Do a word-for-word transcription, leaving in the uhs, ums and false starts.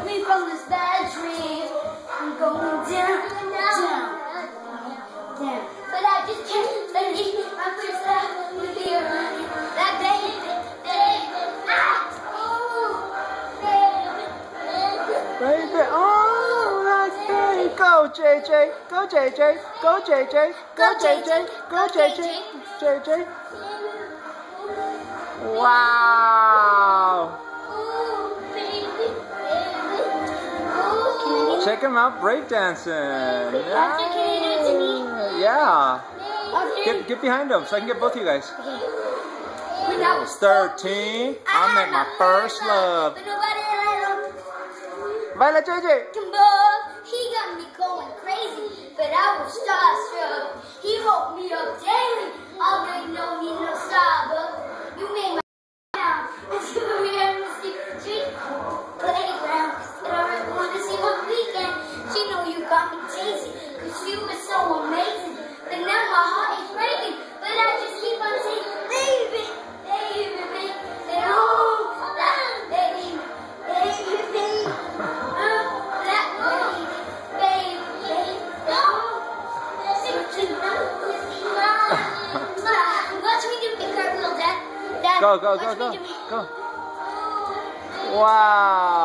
me from this bad dream. I'm going down, down, down. But I just can't believe my first love would be around that baby, baby. Ah! Oh, baby, baby, oh, that's great. Go, J J. Go, J J. Go, J J. Go, J J. Go, J J. J J. Wow. Check him out breakdancing. Yeah. Can you do it to me? Yeah. Get, get behind him so I can get both of you guys. When I was thirteen, I met my first love. Baila, J J. He got me going crazy, but I was starstruck. He woke me up daily. Already know me no Starbucks. You made my down. Until we had to see the street playground. Said I really wanted to see one weekend. She know you got me teasing, cause you were so amazing. But now my heart is breaking. But I just keep on saying, baby, baby, baby. Say, oh, that baby, baby, baby. Oh, that baby, baby, baby. Oh, watch me do the cartwheel, Dad. Dad. Go, go, go, go, go. Wow.